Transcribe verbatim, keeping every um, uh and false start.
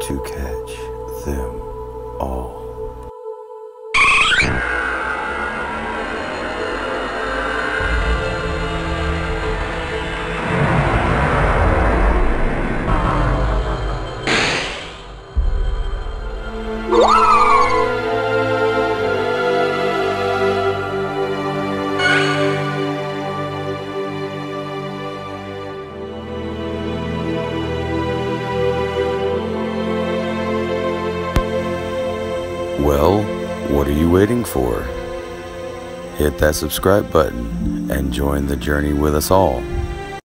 to catch them all. Well, what are you waiting for? Hit that subscribe button and join the journey with us all.